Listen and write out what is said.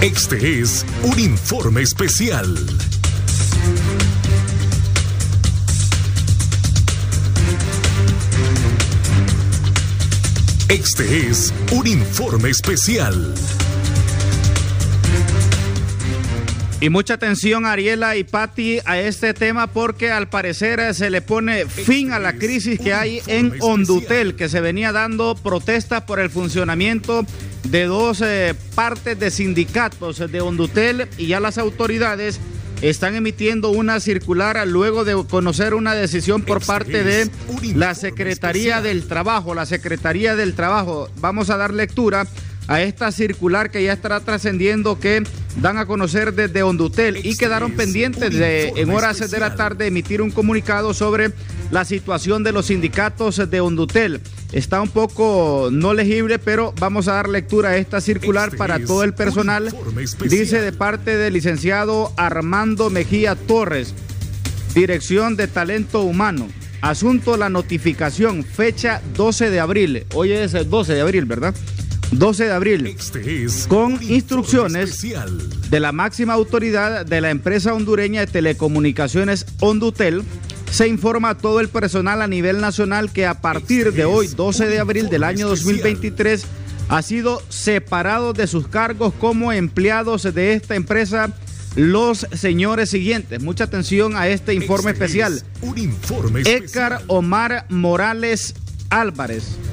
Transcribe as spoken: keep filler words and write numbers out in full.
Este es un informe especial. Este es un informe especial. Y mucha atención, Ariela y Pati, a este tema, porque al parecer se le pone fin a la crisis que hay en Hondutel, que se venía dando protestas por el funcionamiento de dos eh, partes de sindicatos de Hondutel, y ya las autoridades están emitiendo una circular luego de conocer una decisión por parte de la Secretaría del Trabajo. La Secretaría del Trabajo, vamos a dar lectura a esta circular que ya estará trascendiendo, que dan a conocer desde Hondutel, y quedaron pendientes de en horas de la tarde emitir un comunicado sobre la situación de los sindicatos de Hondutel. Está un poco no legible, pero vamos a dar lectura a esta circular para todo el personal. Dice: de parte del licenciado Armando Mejía Torres, Dirección de Talento Humano. Asunto: la notificación, fecha doce de abril. Hoy es el doce de abril, ¿verdad? doce de abril, con instrucciones de la máxima autoridad de la empresa hondureña de telecomunicaciones Hondutel. Se informa a todo el personal a nivel nacional que a partir de hoy, doce de abril del año dos mil veintitrés, ha sido separado de sus cargos como empleados de esta empresa los señores siguientes. Mucha atención a este informe especial. Edgar Omar Morales Álvarez,